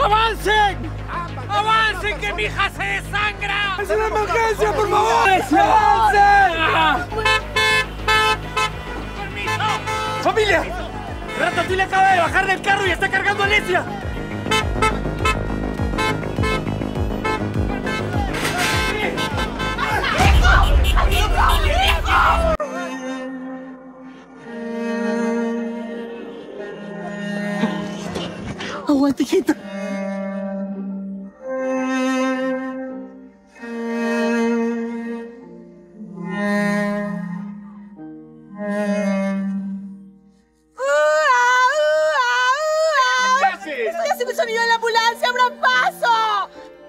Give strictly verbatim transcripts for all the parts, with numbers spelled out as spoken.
¡Avancen! ¡Avancen, que mi hija se desangra! ¡Es una emergencia, por favor! ¡Avancen! ¡Permiso! ¡Familia! Ratatouille acaba de bajar del carro y está cargando a Alesia. ¡Aguanta, hijita! ¡Estoy haciendo sonido de la ambulancia! ¡Abran paso!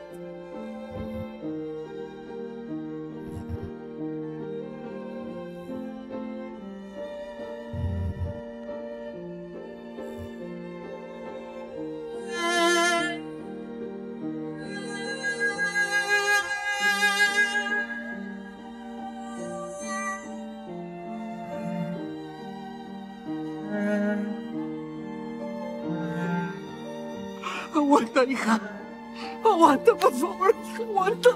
Aguanta, hija. Aguanta, por favor, hija, aguanta.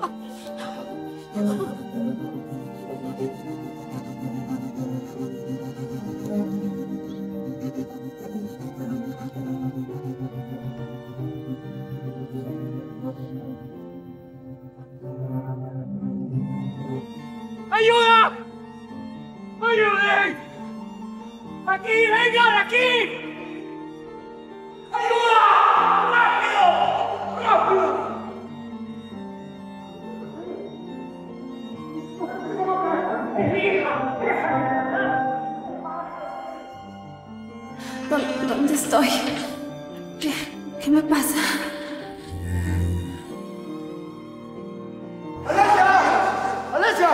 ¡Ayuda! ¡Ayuden! ¡Aquí, vengan, aquí! ¿Dónde, ¿Dónde estoy? ¿Qué, ¿Qué me pasa? ¡Alesia! ¡Alesia!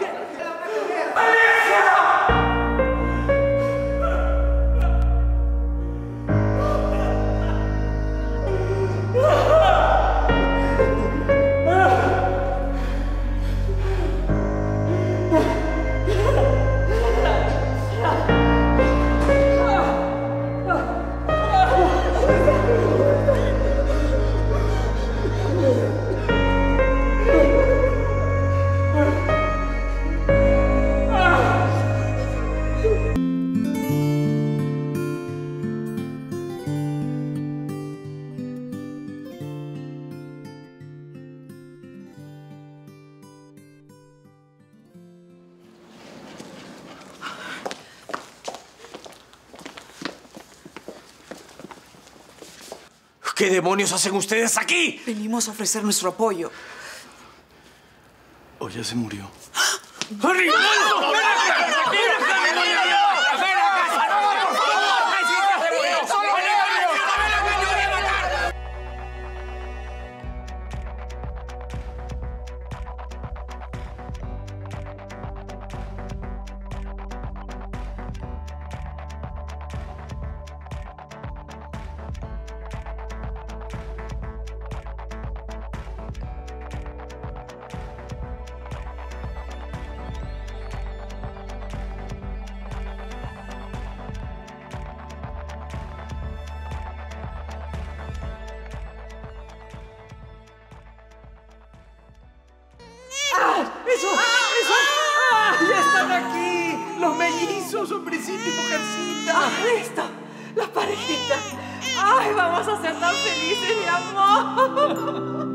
¿Qué demonios hacen ustedes aquí? Venimos a ofrecer nuestro apoyo. ¿O ya se murió? ¡Arriba! ¡Eso! ¡Eso! ¡Ah! ¡Ya están aquí! ¡Los mellizos, hombrecito y mujercita! ¡Listo! ¡La parejita! ¡Ay, vamos a ser tan felices, mi amor!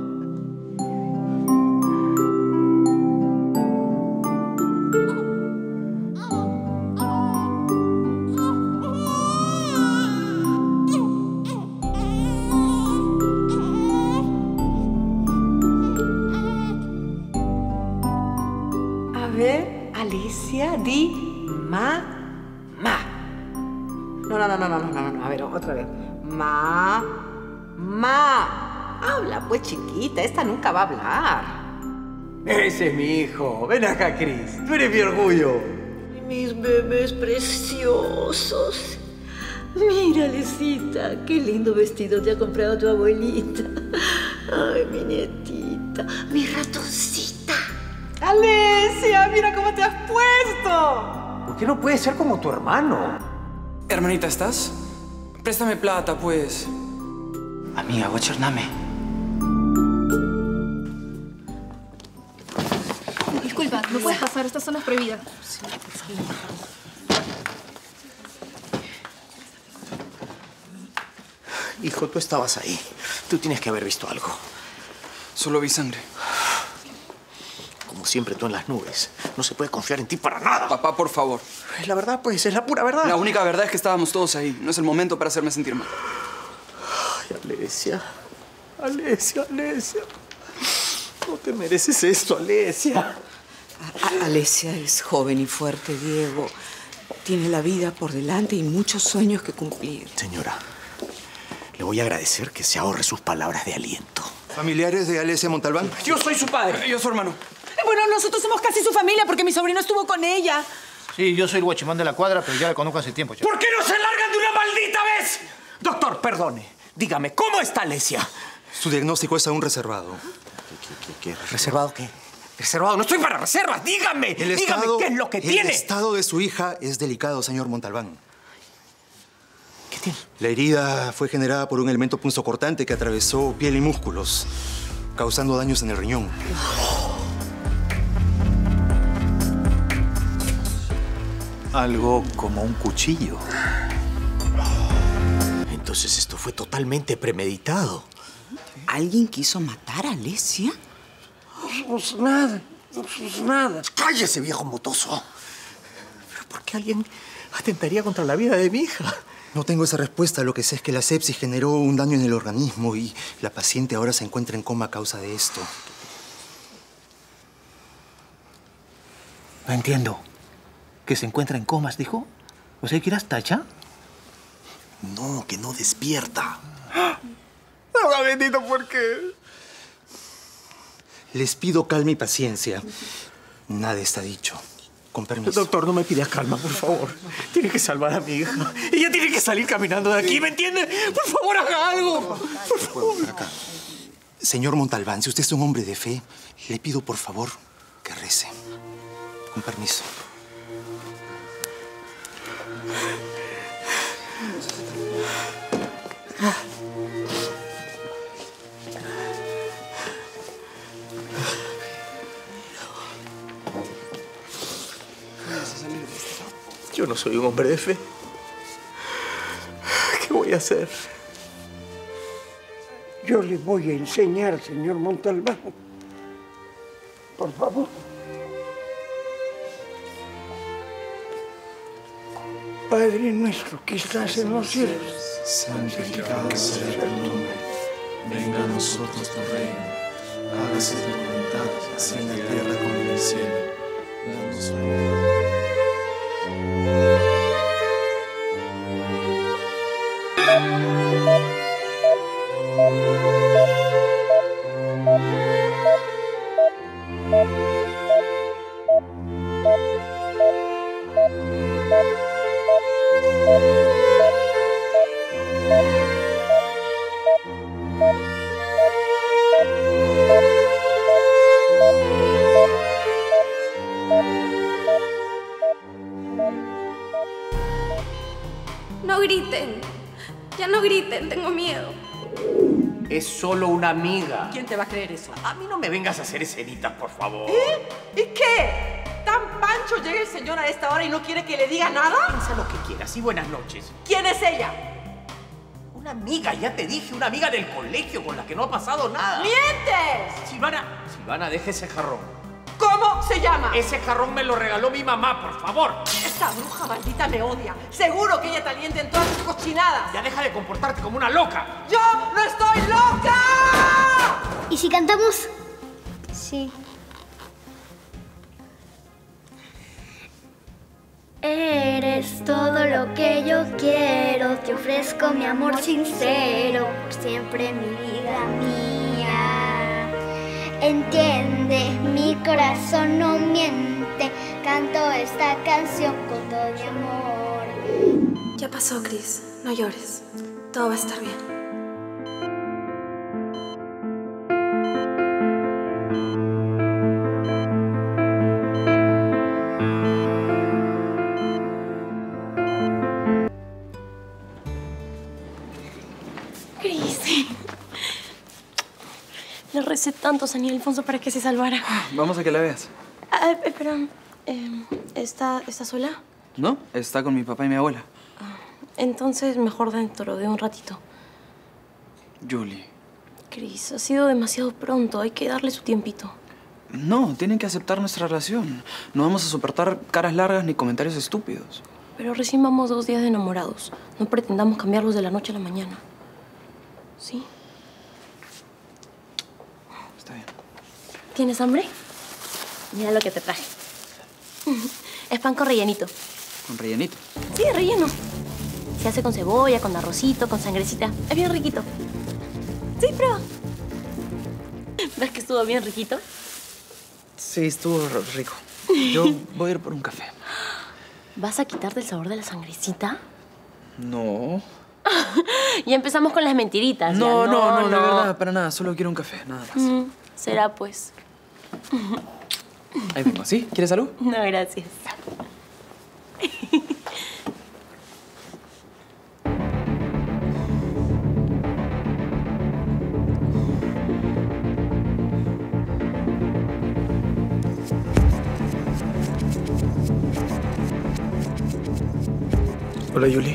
Alicia, di ma, ma. No, no, no, no, no, no, no, no. A ver, otra vez. Ma, ma. Habla, pues, chiquita. Esta nunca va a hablar. Ese es mi hijo. Ven acá, Cris. Tú eres mi orgullo. Mis bebés preciosos. Mira, Alecita, qué lindo vestido te ha comprado tu abuelita. Ay, mi nietita, mi ratoncita. ¡Alesia! ¡Mira cómo te has puesto! ¿Por qué no puedes ser como tu hermano? Hermanita, ¿estás? Préstame plata, pues. Amiga, guachername. Disculpa, no puedes pasar, esta zona es prohibida. Hijo, tú estabas ahí. Tú tienes que haber visto algo. Solo vi sangre. Como siempre, tú en las nubes. No se puede confiar en ti para nada. Papá, por favor. Es la verdad, pues. Es la pura verdad. La única verdad es que estábamos todos ahí. No es el momento para hacerme sentir mal. Ay, Alesia. Alesia, Alesia. No te mereces esto, Alesia. A- Alesia es joven y fuerte, Diego. Tiene la vida por delante y muchos sueños que cumplir. Señora, le voy a agradecer que se ahorre sus palabras de aliento. ¿Familiares de Alesia Montalbán? Yo soy su padre. Yo, su hermano. Bueno, nosotros somos casi su familia porque mi sobrino estuvo con ella. Sí, yo soy el guachimán de la cuadra, pero ya la conozco hace tiempo. ¿Por qué no se largan de una maldita vez? Doctor, perdone. Dígame, ¿cómo está Alesia? Su diagnóstico es aún reservado. ¿Qué, qué, qué? ¿Reservado qué? ¿Reservado? No estoy para reservas. Dígame. El dígame estado, qué es lo que el tiene. El estado de su hija es delicado, señor Montalbán. ¿Qué tiene? La herida fue generada por un elemento punzocortante que atravesó piel y músculos, causando daños en el riñón. Algo como un cuchillo. Entonces esto fue totalmente premeditado. ¿Alguien quiso matar a Alesia? No somos nada, no somos nada. ¡Cállese, viejo motoso! ¿Pero por qué alguien atentaría contra la vida de mi hija? No tengo esa respuesta. Lo que sé es que la sepsis generó un daño en el organismo y la paciente ahora se encuentra en coma a causa de esto. No entiendo. ¿Que se encuentra en comas, dijo? ¿O sea, que eras tacha? No, que no despierta. ¡No, bendito, ¿por qué? Les pido calma y paciencia. Nada está dicho. Con permiso. Doctor, no me pidas calma, por favor. Tiene que salvar a mi hija. Ella tiene que salir caminando de aquí, ¿me entiende? Por favor, haga algo. Por favor. Acá. Señor Montalbán, si usted es un hombre de fe, le pido, por favor, que rece. Con permiso. Yo no soy un hombre de fe. ¿Qué voy a hacer? Yo le voy a enseñar, señor Montalbán. Por favor. Padre nuestro que estás en los cielos, santificado sea tu nombre. Venga a nosotros tu reino. Hágase tu voluntad, así en la tierra como en el cielo. Danos hoy. No griten. Ya no griten, tengo miedo. Es solo una amiga. ¿Quién te va a creer eso? A mí no me vengas a hacer escenitas, por favor. ¿Eh? ¿Y qué? ¿Tan pancho llega el señor a esta hora y no quiere que le diga nada? Piensa lo que quieras y buenas noches. ¿Quién es ella? Una amiga, ya te dije, una amiga del colegio con la que no ha pasado nada. ¡Mientes! Silvana, Silvana, deja ese jarrón. ¿Cómo se llama? Ese jarrón me lo regaló mi mamá, por favor. Esta bruja maldita me odia. Seguro que ella te alienta en todas sus cochinadas. Ya deja de comportarte como una loca. ¡Yo no estoy loca! ¿Y si cantamos? Sí. Eres todo lo que yo quiero, te ofrezco mi amor sincero, por siempre mi vida mía. Entiende, mi corazón no miente, canto esta canción con todo mi amor. Ya pasó, Chris. No llores. Todo va a estar bien. Cris. Le recé tanto a San Ildefonso para que se salvara. Vamos a que la veas. Ah, espera, eh, ¿está, ¿está sola? No, está con mi papá y mi abuela. Entonces mejor dentro de un ratito. Julie. Cris, ha sido demasiado pronto. Hay que darle su tiempito. No, tienen que aceptar nuestra relación. No vamos a soportar caras largas ni comentarios estúpidos. Pero recién vamos dos días de enamorados. No pretendamos cambiarlos de la noche a la mañana. ¿Sí? Está bien. ¿Tienes hambre? Mira lo que te traje. Es pan con rellenito. ¿Con rellenito? Sí, relleno. Se hace con cebolla, con arrocito, con sangrecita. Es bien riquito. Sí, prueba. ¿Ves que estuvo bien riquito? Sí, estuvo rico. Yo voy a ir por un café. ¿Vas a quitarte el sabor de la sangrecita? No. Ya empezamos con las mentiritas. No, ya. no, no, no, de verdad, para nada. Solo quiero un café, nada más. Mm, será pues. Ahí vengo, ¿sí? ¿Quieres salud? No, gracias. Hola, Julie.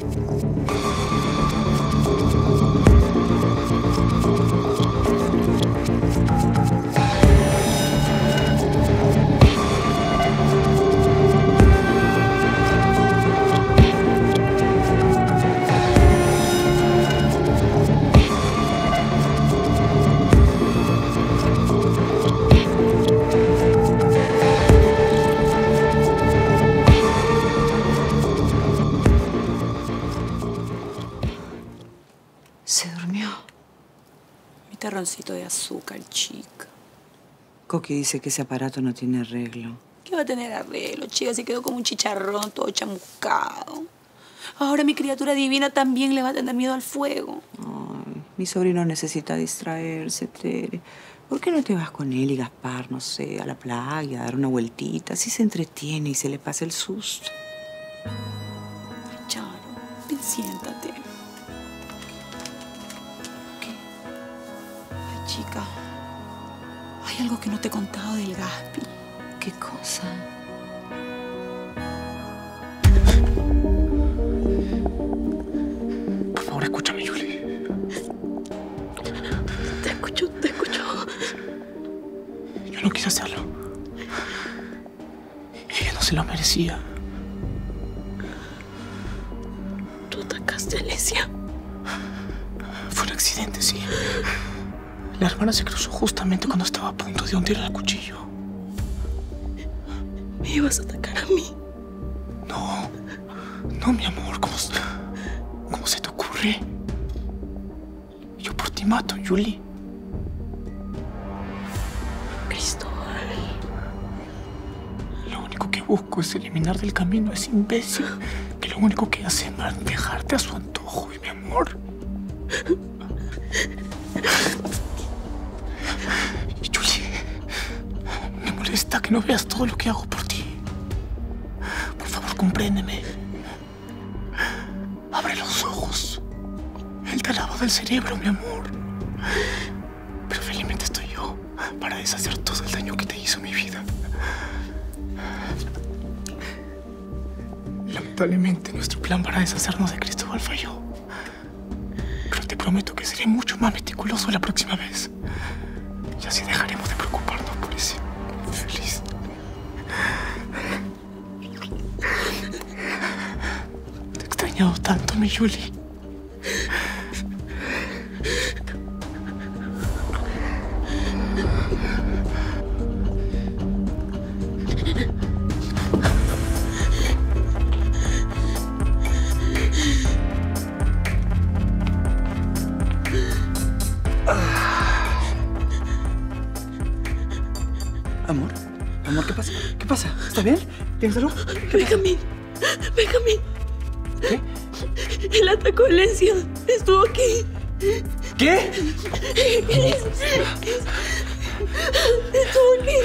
Se durmió. Mi terroncito de azúcar, chica. Coqui dice que ese aparato no tiene arreglo. ¿Qué va a tener arreglo, chica? Se quedó como un chicharrón todo chamuscado. Ahora mi criatura divina también le va a tener miedo al fuego. Ay, mi sobrino necesita distraerse, Tere. ¿Por qué no te vas con él y Gaspar, no sé, a la playa, a dar una vueltita? Así se entretiene y se le pasa el susto. Ay, Charo, ven, siéntate. Chica, hay algo que no te he contado del Gaspi. ¿Qué cosa? Por favor, escúchame, Julie. Te escucho, te escucho. Yo no quise hacerlo. Ella no se lo merecía. ¿Tú atacaste a Alesia? Fue un accidente, sí. La hermana se cruzó justamente cuando estaba a punto de hundirle el cuchillo. ¿Me ibas a atacar a mí? No, no, mi amor. ¿Cómo, cómo se te ocurre? Yo por ti mato, Julie. Cristóbal. Lo único que busco es eliminar del camino a ese imbécil que lo único que hace es manejarte a su antojo, y mi amor. Molesta que no veas todo lo que hago por ti. Por favor, compréndeme. Abre los ojos. Él te ha lavado el cerebro, mi amor. Pero felizmente estoy yo para deshacer todo el daño que te hizo mi vida. Lamentablemente, nuestro plan para deshacernos de Cristóbal falló. Pero te prometo que seré mucho más meticuloso la próxima vez. Y así dejaremos de preocuparnos por ese feliz. Te he extrañado tanto, mi Julie. Amor, amor, ¿qué pasa? ¿Qué pasa? ¿Estás bien? ¿Tienes algo? Benjamín, Benjamín. ¿Qué? Él atacó a Alesia. Estuvo aquí. ¿Qué? Estuvo aquí.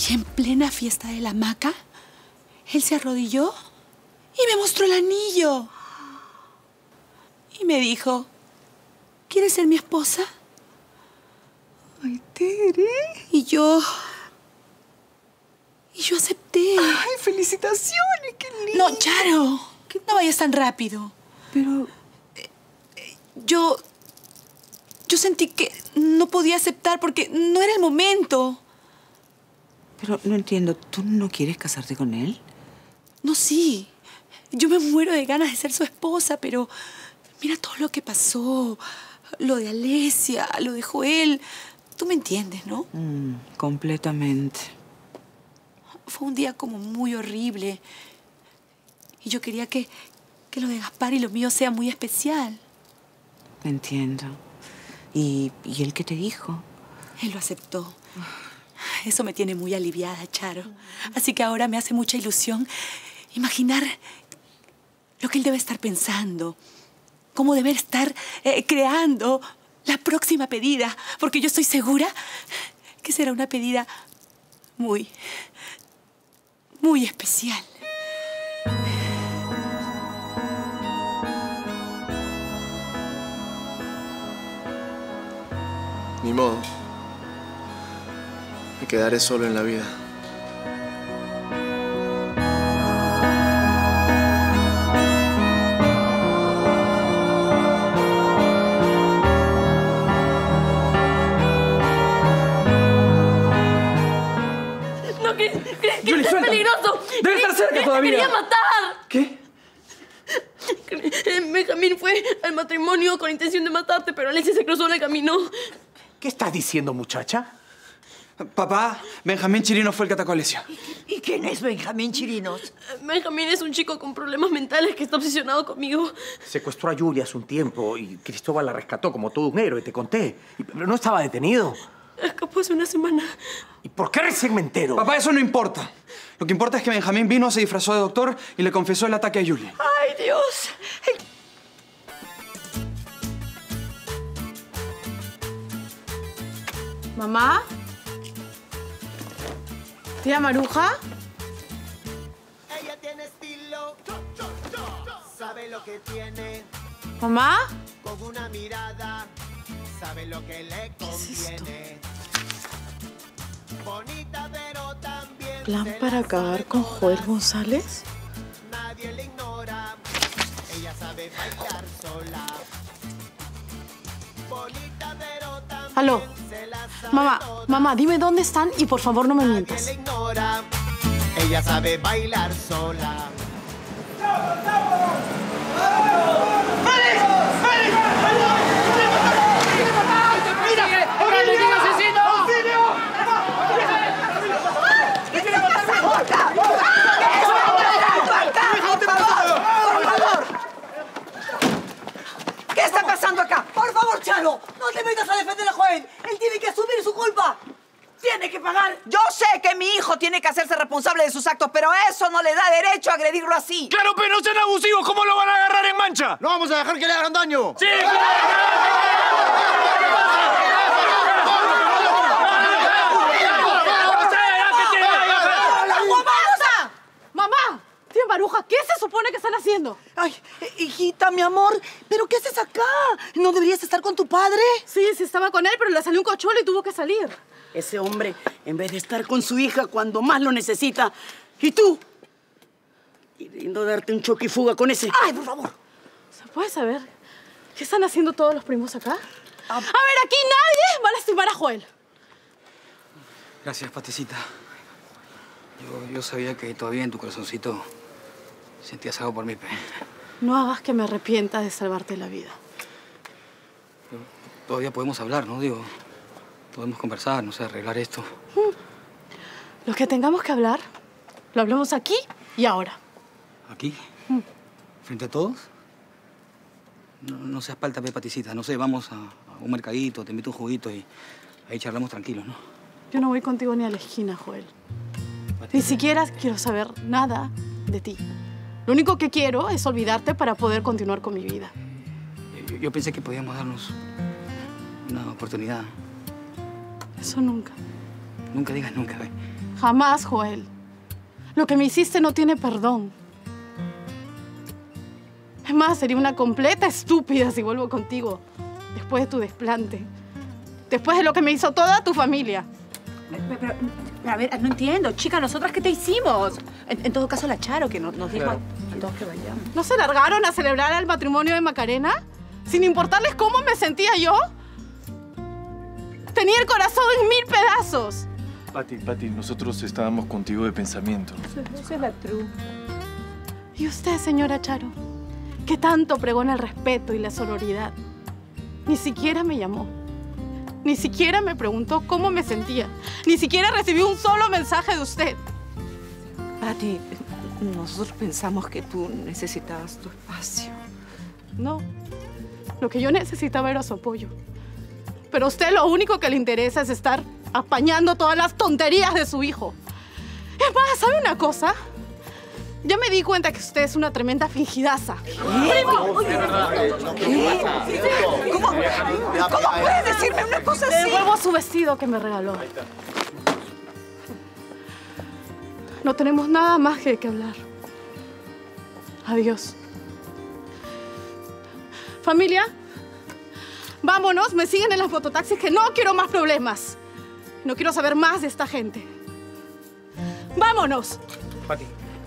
Y en plena fiesta de la hamaca, él se arrodilló y me mostró el anillo. Y me dijo, ¿quieres ser mi esposa? Ay, Tere. Y yo... Y yo acepté. Ay, felicitaciones, qué lindo. No, Charo, no vayas tan rápido. Pero... Yo... Yo sentí que no podía aceptar porque no era el momento. Pero no entiendo, ¿tú no quieres casarte con él? No, sí. Yo me muero de ganas de ser su esposa, pero... Mira todo lo que pasó. Lo de Alesia, lo de Joel. Tú me entiendes, ¿no? Mm, completamente. Fue un día como muy horrible. Y yo quería que, que lo de Gaspar y lo mío sea muy especial. Entiendo. ¿Y, ¿Y él qué te dijo? Él lo aceptó. Eso me tiene muy aliviada, Charo. Así que ahora me hace mucha ilusión imaginar lo que él debe estar pensando. Cómo debe estar eh, creando la próxima pedida. Porque yo estoy segura que será una pedida muy... muy especial. Ni modo. Me quedaré solo en la vida. No, que, que, que Julie, es suéltame. peligroso. Debe estar cerca Te todavía. quería matar. ¿Qué? Benjamín fue al matrimonio con intención de matarte, pero Alesia se cruzó en el camino. ¿Qué estás diciendo, muchacha? Papá, Benjamín Chirinos fue el que atacó a Alesia. ¿Y quién es Benjamín Chirinos? Benjamín es un chico con problemas mentales que está obsesionado conmigo. Secuestró a Julia hace un tiempo y Cristóbal la rescató como todo un héroe, te conté. Y- Pero no estaba detenido. Escapó hace una semana. ¿Y por qué recién me entero? Papá, eso no importa. Lo que importa es que Benjamín vino, se disfrazó de doctor y le confesó el ataque a Julie. ¡Ay, Dios! ¿Mamá? ¿Tía Maruja? Ella tiene estilo, sabe lo que tiene. ¿Mamá? Con una mirada, sabe lo que le conviene. Bonita, pero también ¿Plan se para la acabar sabe con toda. Joel González? Nadie le ignora. Ella sabe bailar sola. Bonita, pero también Aló. se la sabe Mamá, toda. mamá, dime dónde están y por favor no me Nadie mientas. le ignora. Ella sabe bailar sola. ¡Mira! ¡Ahora le llega asesino! ¿Qué está pasando acá? Por favor, Charo, no te metas a defender a Joel. Él tiene que asumir su culpa. Tiene que pagar. Yo sé que mi hijo tiene que hacerse responsable de sus actos, pero eso no le da derecho a agredirlo así. ¡Claro, pero no sean abusivos! ¿Cómo lo van a agarrar en mancha? No vamos a dejar que le hagan daño. ¡Sí! ¡Mamá! Tía Maruja, ¿qué se supone que están haciendo? Ay, hijita, mi amor, ¿pero qué haces acá? ¿No deberías estar con tu padre? Sí, sí estaba con él, pero le salió un cochuelo y tuvo que salir. Ese hombre, en vez de estar con su hija cuando más lo necesita, ¿y tú? Queriendo darte un choque y fuga con ese. Ay, por favor. ¿Se puede saber qué están haciendo todos los primos acá? A ver, aquí nadie va a lastimar a Joel. Gracias, Paticita. Yo, yo sabía que todavía en tu corazoncito sentías algo por mí, pe. No hagas que me arrepienta de salvarte la vida. Pero todavía podemos hablar, ¿no? Digo, podemos conversar, no sé, arreglar esto. Lo que tengamos que hablar, lo hablamos aquí y ahora. ¿Aquí? ¿Frente a todos? No, no seas palta, pe, Paticita. No sé, vamos a, a un mercadito, te invito un juguito y ahí charlamos tranquilos, ¿no? Yo no voy contigo ni a la esquina, Joel. Ni siquiera quiero saber nada de ti. Lo único que quiero es olvidarte para poder continuar con mi vida. Yo, yo pensé que podíamos darnos una oportunidad. Eso nunca. Nunca digas nunca, ¿ve? Jamás, Joel. Lo que me hiciste no tiene perdón. Es más, sería una completa estúpida si vuelvo contigo después de tu desplante. Después de lo que me hizo toda tu familia. Pero, pero, pero, a ver, no entiendo. Chica, ¿nosotras qué te hicimos? En, en todo caso, la Charo, que nos, nos dijo Claro. a todos que vayamos. ¿No se largaron a celebrar el matrimonio de Macarena? Sin importarles cómo me sentía yo. Tenía el corazón en mil pedazos. Pati, Pati, nosotros estábamos contigo de pensamiento. Esa es la true. ¿Y usted, señora Charo? Que tanto pregona el respeto y la sororidad. Ni siquiera me llamó. Ni siquiera me preguntó cómo me sentía. Ni siquiera recibí un solo mensaje de usted. Pati, nosotros pensamos que tú necesitabas tu espacio. No. Lo que yo necesitaba era su apoyo. Pero a usted lo único que le interesa es estar apañando todas las tonterías de su hijo. Es más, ¿sabe una cosa? Ya me di cuenta que usted es una tremenda fingidaza. ¿Cómo? ¿Cómo puedes decirme una cosa Le así? devuelvo su vestido que me regaló. No tenemos nada más que, que hablar. Adiós. Familia, vámonos. Me siguen en las mototaxis que no quiero más problemas. No quiero saber más de esta gente. ¡Vámonos! Pati.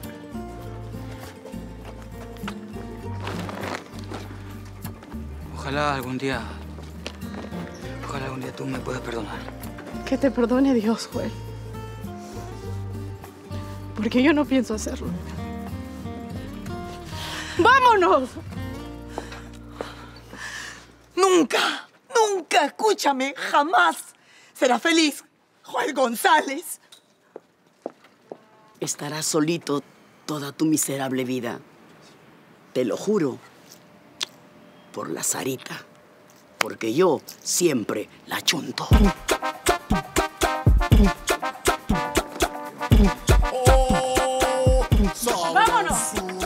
Ojalá algún día... Ojalá algún día tú me puedas perdonar. Que te perdone Dios, Joel. Porque yo no pienso hacerlo. ¡Vámonos! Nunca, nunca, escúchame, jamás será feliz Joel González. Estarás solito toda tu miserable vida. Te lo juro. Por la Sarita. Porque yo siempre la chunto. ¡Vámonos!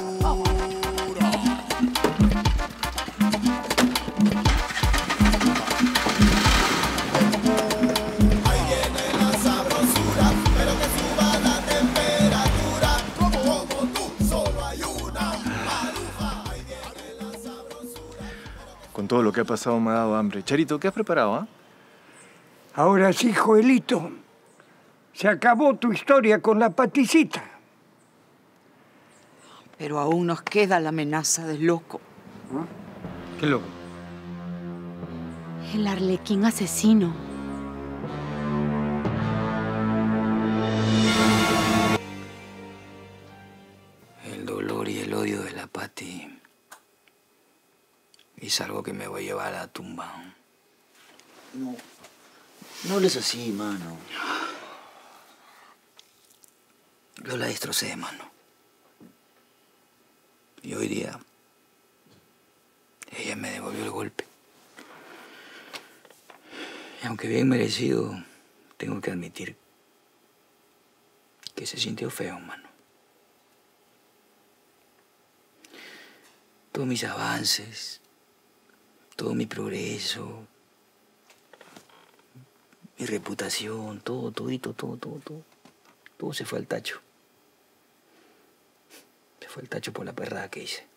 Con todo lo que ha pasado me ha dado hambre. Charito, ¿qué has preparado, ah? Ahora sí, Joelito. Se acabó tu historia con la paticita. Pero aún nos queda la amenaza del loco. ¿Qué loco? El arlequín asesino. El dolor y el odio de la Pati es algo que me voy a llevar a la tumba. No, no hables así, mano. Yo la destrocé, mano. Y hoy día ella me devolvió el golpe. Y aunque bien merecido, tengo que admitir que se sintió feo, mano. Todos mis avances, todo mi progreso, mi reputación, todo, todito, todo, todo, todo, todo se fue al tacho. Se fue al tacho por la perrada que hice.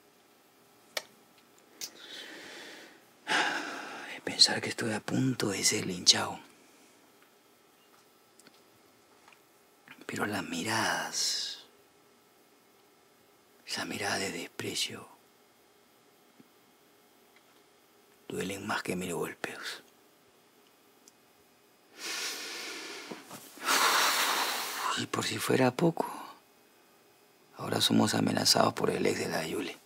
Y pensar que estoy a punto de ser linchado. Pero las miradas, esa mirada de desprecio, duelen más que mil golpes. Y por si fuera poco, ahora somos amenazados por el ex de la Yuli.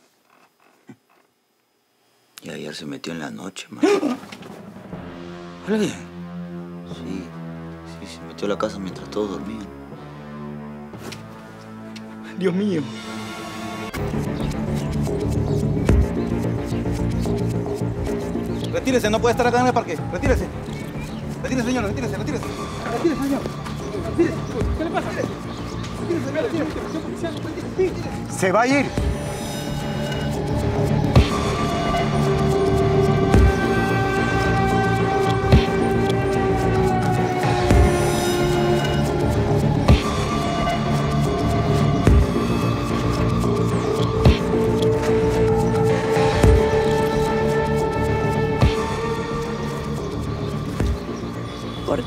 Y ayer se metió en la noche, mano. ¿Habla bien? Sí, sí, se metió a la casa mientras todos dormían. Dios mío. Retírese, no puede estar acá en el parque. Retírese. Retírese, señor, retírese, retírese. Retírese, señor. Retírese. ¿Qué le pasa? Retírese, retírese. Se va a ir.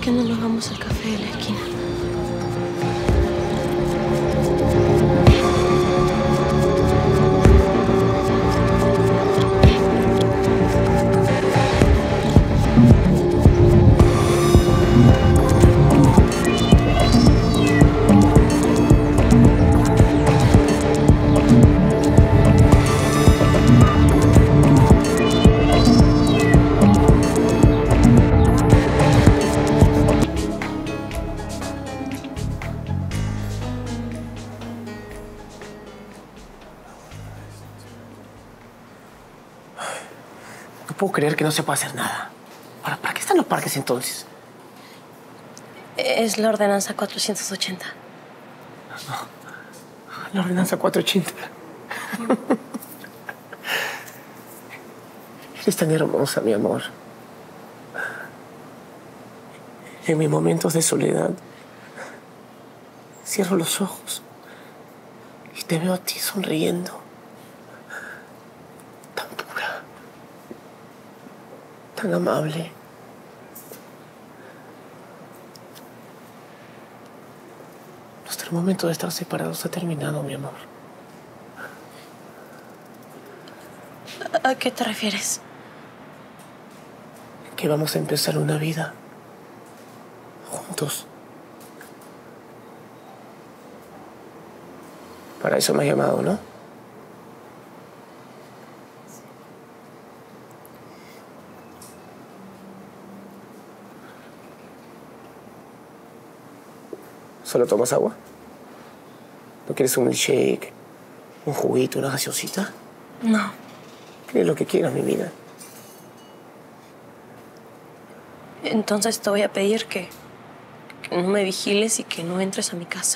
qué no nos vamos al café de la esquina? No puedo creer que no se pueda hacer nada. ¿Para, ¿para qué están los parques entonces? Es la ordenanza cuatrocientos ochenta. La ordenanza cuatrocientos ochenta. Eres tan hermosa, mi amor. En mis momentos de soledad, cierro los ojos y te veo a ti sonriendo. Tan pura. Tan amable. Nuestro momento de estar separados ha terminado, mi amor. ¿A qué te refieres? Que vamos a empezar una vida juntos. Para eso me has llamado, ¿no? ¿Solo tomas agua? ¿No quieres un milkshake, un juguito, una gaseosita? No. Pide lo que quieras, mi vida. Entonces te voy a pedir que, que no me vigiles y que no entres a mi casa.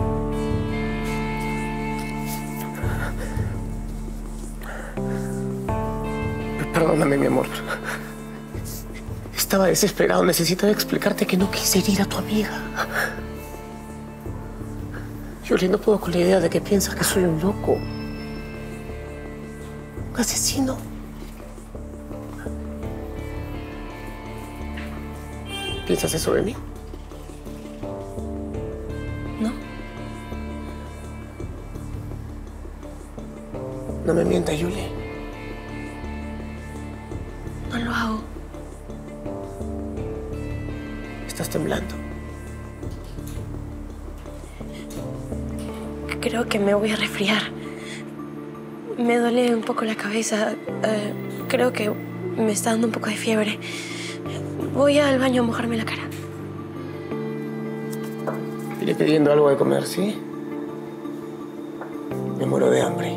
Perdóname, mi amor. Estaba desesperado. Necesitaba explicarte que no quise herir a tu amiga. Yuli, no puedo con la idea de que piensas que soy un loco. Un asesino. ¿Piensas eso de mí? No. No me mientas, Yuli. No lo hago. Estás temblando. Creo que me voy a resfriar. Me duele un poco la cabeza. Eh, creo que me está dando un poco de fiebre. Voy al baño a mojarme la cara. Iré pidiendo algo de comer, ¿sí? Me muero de hambre.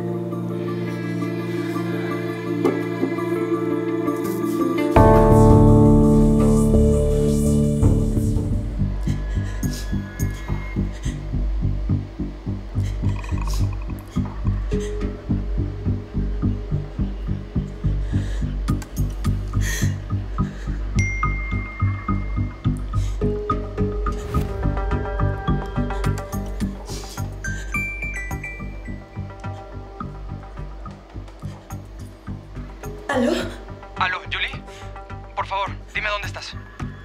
¿Aló? Aló, Julie. Por favor, dime dónde estás.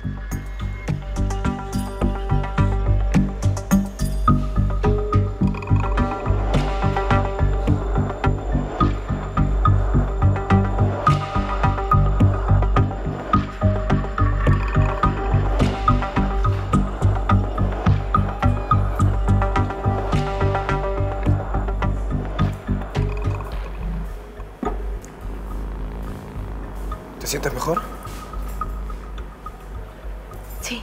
¿Te sientes mejor? Sí.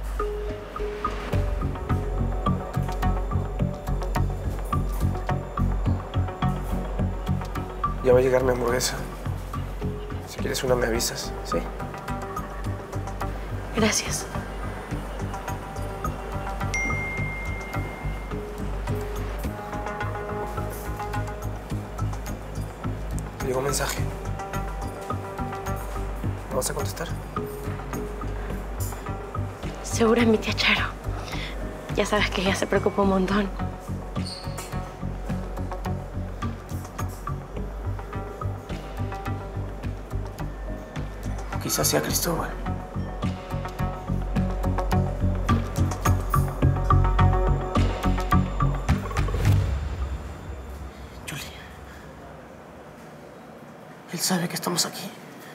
Ya va a llegar mi hamburguesa. Si quieres una me avisas, ¿sí? Gracias. Te llegó un mensaje. ¿Me vas a contestar? Seguro es mi tía Charo. Ya sabes que ella se preocupa un montón. Quizás sea Cristóbal. sabe que estamos aquí?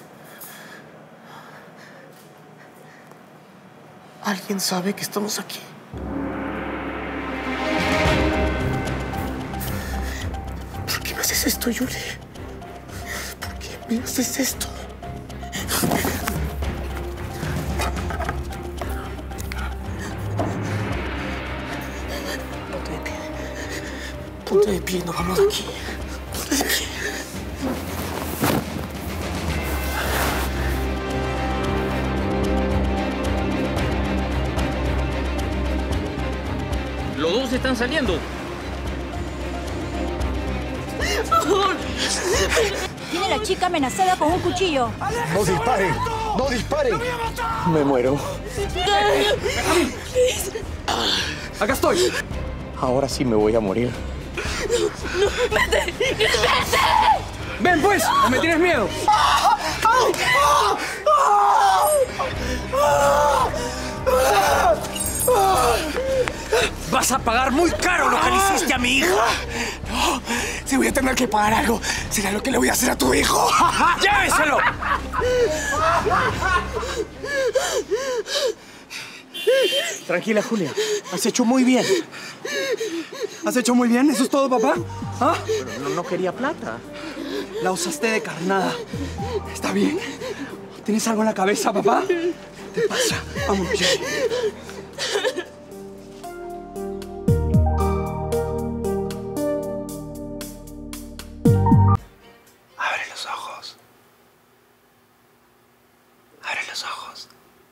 ¿Alguien sabe que estamos aquí? ¿Por qué me haces esto, Yuli? ¿Por qué me haces esto? Ponte de pie. Ponte de pie, nos vamos de aquí. Ponte de pie. Los dos están saliendo. Tiene la chica amenazada con un cuchillo. ¡No disparen! ¡No disparen! Me muero. Acá estoy. Ahora sí me voy a morir. ¡No! ¡Vete! ¡Vete! ¡Ven, pues! ¿O me tienes miedo? Vas a pagar muy caro lo que le hiciste a mi hija. No, si voy a tener que pagar algo, será lo que le voy a hacer a tu hijo. ¡Lléveselo! Tranquila, Julia. Has hecho muy bien. ¿Has hecho muy bien? ¿Eso es todo, papá? ¿Ah? Pero no, no quería plata. La usaste de carnada. ¿Está bien? ¿Tienes algo en la cabeza, papá? ¿Qué te pasa? Vámonos, Jerry. Abre los ojos. Abre los ojos.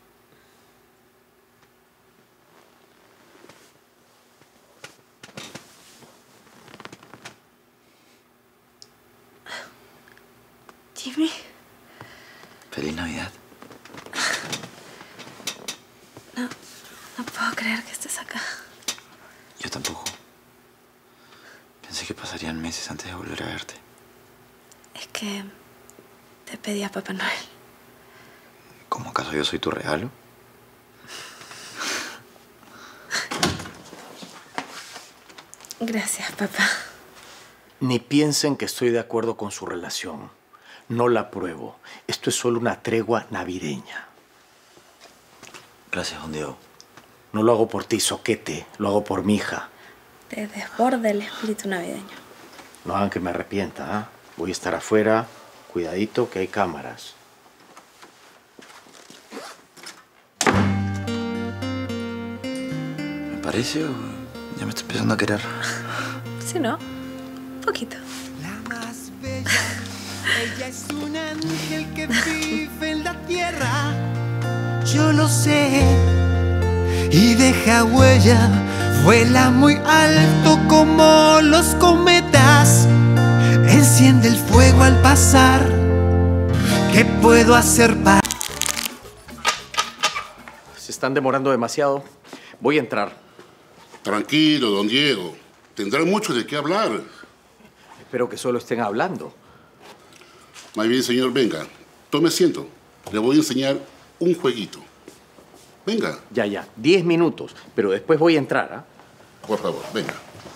Jimmy. Feliz Navidad. No, no puedo creer que estés acá. Yo tampoco. Pensé que pasarían meses antes de volver a verte. Es que te pedí a Papá Noel. ¿Cómo acaso yo soy tu regalo? Gracias, papá. Ni piensen que estoy de acuerdo con su relación. No la apruebo. Esto es solo una tregua navideña. Gracias, Juan Diego. No lo hago por ti, soquete. Lo hago por mi hija. Te desborda el espíritu navideño. No hagan que me arrepienta, ¿ah? Voy a estar afuera. Cuidadito que hay cámaras. ¿Me parece o ya me estoy empezando a querer? Sí, ¿no? Un poquito. La más bella, ella es un ángel que vive en la tierra. Yo lo sé. Y deja huella, vuela muy alto como los cometas. Enciende el fuego al pasar. ¿Qué puedo hacer para...? Se están demorando demasiado. Voy a entrar. Tranquilo, don Diego. Tendrán mucho de qué hablar. Espero que solo estén hablando. Más bien, señor, venga. Tome asiento. Le voy a enseñar un jueguito. Venga. Ya, ya. Diez minutos. Pero después voy a entrar, ¿ah? Por favor, venga.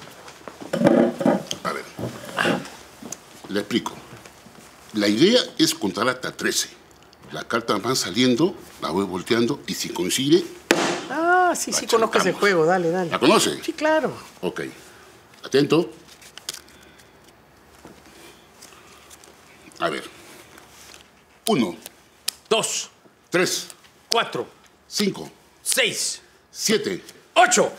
A ver. Le explico. La idea es contar hasta trece. Las cartas van saliendo, las voy volteando y si coincide... Ah, sí, sí, conozco ese juego. Dale, dale. ¿La conoce? Sí, claro. Ok. Atento. A ver. Uno. Dos. Tres. Cuatro. Cinco. Seis. Siete. Ocho.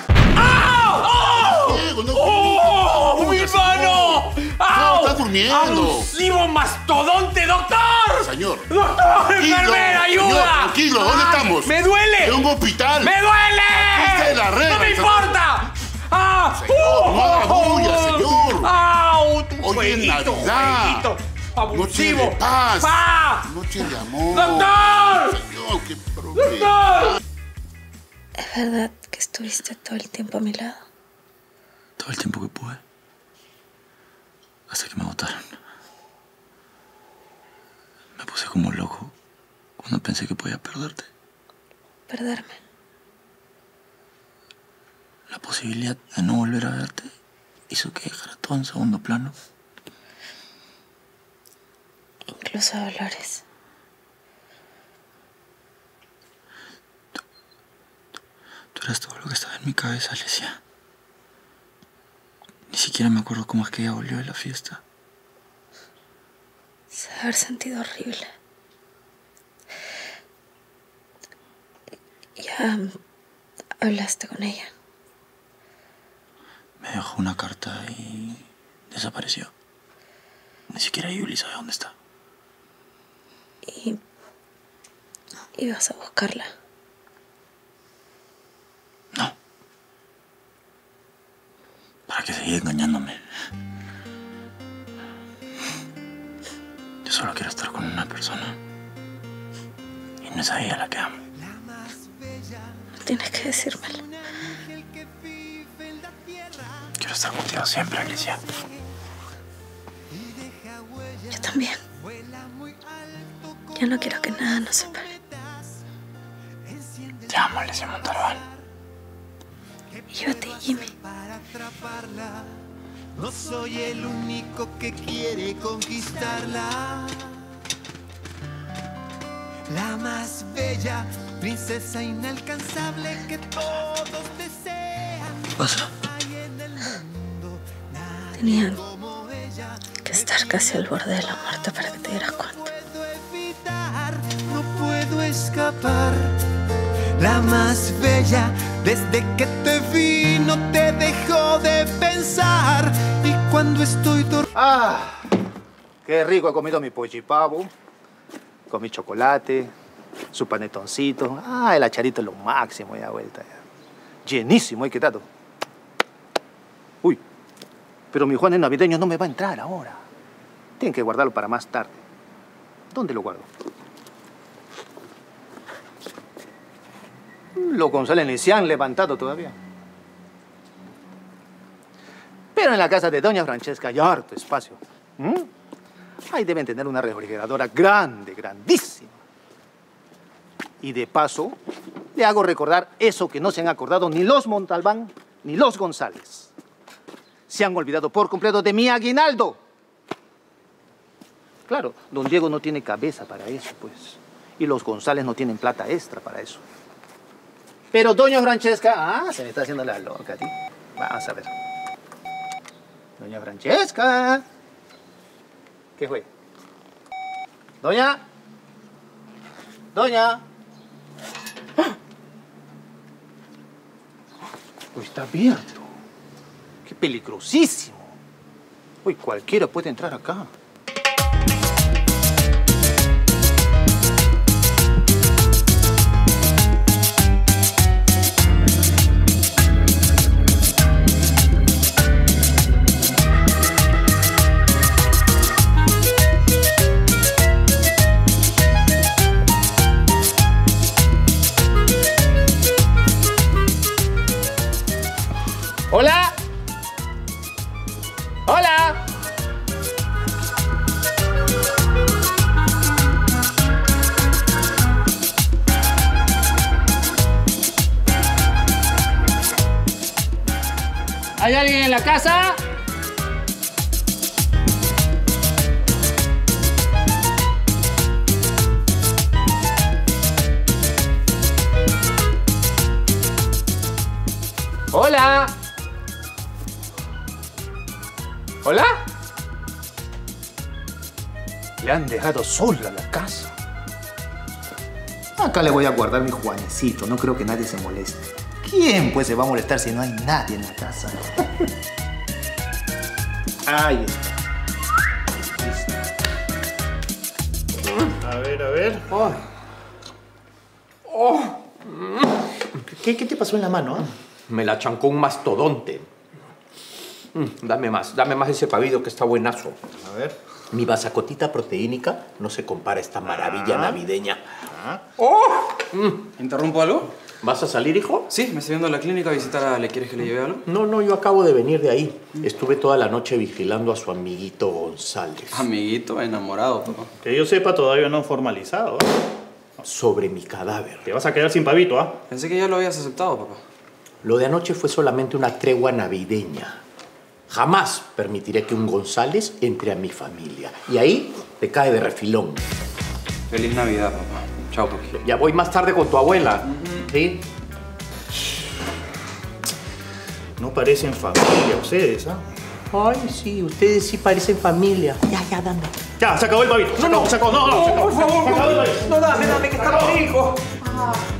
¡Oh! Diego, no, ¡Oh! no, ¡Mi no, mano! No, ¡Au! está durmiendo. ¡Abusivo mastodonte, doctor! Señor. ¡Doctor! Tranquilo, ¡Enfermera, ayuda! señor, tranquilo, ¿dónde ¡Ay, estamos? ¡Me duele! En un hospital. ¡Me duele! Esta es la regla, ¡No me señor. importa! ¡Ah! Señor, no haga bulla, señor. ¡Au! Tu Hoy es jueguito, Navidad. jueguito. Noche ¡Abusivo! de paz. ¡Pa! Noche de amor. ¡Doctor! Señor, qué problema. ¡Doctor! ¿Es verdad que estuviste todo el tiempo a mi lado? Todo el tiempo que pude. Hasta que me botaron. Me puse como loco cuando pensé que podía perderte. ¿Perderme? La posibilidad de no volver a verte hizo que dejara todo en segundo plano. incluso Dolores. Tú, tú, tú eras todo lo que estaba en mi cabeza, Alicia. Ni siquiera me acuerdo cómo es que ella volvió de la fiesta. Se debe haber sentido horrible. ¿Ya hablaste con ella? Me dejó una carta y desapareció. Ni siquiera Yuli sabe dónde está. ¿Y ibas a buscarla? No. ¿Para qué seguir engañándome? Yo solo quiero estar con una persona. Y no es a ella la que amo. No tienes que decírmelo. Quiero estar contigo siempre, Alicia. Yo también. Ya no quiero que nada nos separe. Te amo, Alicia Montalbán. Y yo a ti, Jimmy. No soy el único que quiere conquistarla. La más bella, princesa inalcanzable que todos desean. ¿Qué pasa? Tenían que estar casi al borde de la muerte para que te dieras cuenta. No puedo escapar. La más bella, desde que te vi no te dejó de pensar. Y cuando estoy dormido... ¡Ah! Qué rico he comido mi pochipavo. Con mi chocolate, su panetoncito. Ah, el acharito es lo máximo ya vuelta. Ya. Llenísimo, ¿y qué tal? Uy, pero mi Juan navideño no me va a entrar ahora. Tienen que guardarlo para más tarde. ¿Dónde lo guardo? Los González ni se han levantado todavía. Pero en la casa de doña Francesca hay harto espacio. ¿Mm? Ahí deben tener una refrigeradora grande, grandísima. Y de paso, le hago recordar eso que no se han acordado ni los Montalbán ni los González. Se han olvidado por completo de mi aguinaldo. Claro, don Diego no tiene cabeza para eso, pues. Y los González no tienen plata extra para eso. Pero doña Francesca... Ah, se me está haciendo la loca a ti. Vamos a ver. Doña Francesca... ¿Qué fue? Doña... Doña... ¡Ah! Uy, está abierto. Qué peligrosísimo. Uy, cualquiera puede entrar acá. ¡Hola! ¡Hola! ¿Hay alguien en la casa? ¡Hola! ¿Hola? Le han dejado sola la casa. Acá le voy a guardar mi Juanecito. No creo que nadie se moleste. ¿Quién pues se va a molestar si no hay nadie en la casa? Ahí está. A ver, a ver. Oh. Oh. ¿Qué, ¿Qué te pasó en la mano? ¿Eh? Me la chancó un mastodonte. Mm, dame más, dame más ese pavido que está buenazo. A ver. Mi basacotita proteínica no se compara a esta maravilla Ah. navideña. Ah. ¡Oh! Mm. ¿Interrumpo algo? ¿Vas a salir, hijo? Sí, me estoy yendo a la clínica a visitar a... ¿Le quieres que le lleve algo? No, no, yo acabo de venir de ahí. Estuve toda la noche vigilando a su amiguito González. Amiguito, enamorado, papá. Que yo sepa, todavía no han formalizado. Sobre mi cadáver. Te vas a quedar sin pavito, ¿ah? Pensé que ya lo habías aceptado, papá. Lo de anoche fue solamente una tregua navideña. Jamás permitiré que un González entre a mi familia. Y ahí te cae de refilón. Feliz Navidad, papá. Chao, papi. Ya voy más tarde con tu abuela. ¿Sí? No parecen familia ustedes, ¿ah? Ay, sí, ustedes sí parecen familia. Ya, ya, dame. Ya, se acabó el pavito. No, no, se acabó. No, no, se acabó. Por favor, Se acabó el pavito. no, dame, dame, que está rico. Ah.